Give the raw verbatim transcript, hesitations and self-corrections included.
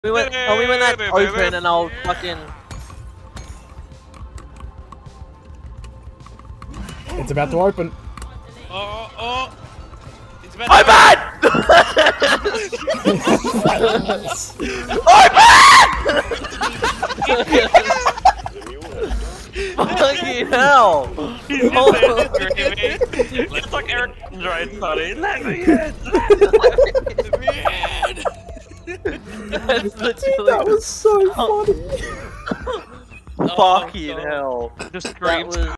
We went, oh, we went that open and I'll fucking... It's about to open. Oh, oh! It's about I'm to bad! I'm bad! Fucking hell! Let's talk Eric Android, sorry. Let me in! Let me in! That's literally... That was so funny. Fucking hell. Just That screams. was...